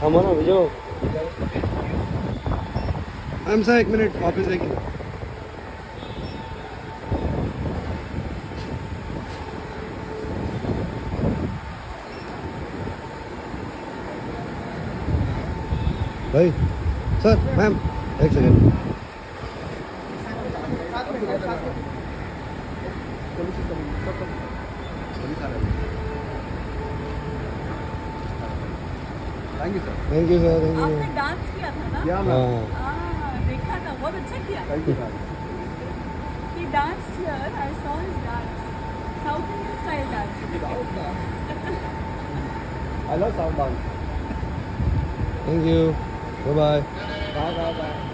हम ना भेजो हम सा 1 मिनट ऑफिस है कि भाई sir ma'am 1 second thank you sir thank you sir thank you. आपने डांस किया था ना? देखा था, बहुत अच्छा किया। Thank you sir. He danced here. I saw his dance. South Indian style dance. I love South dance. Thank you. Bye bye. Bye bye bye.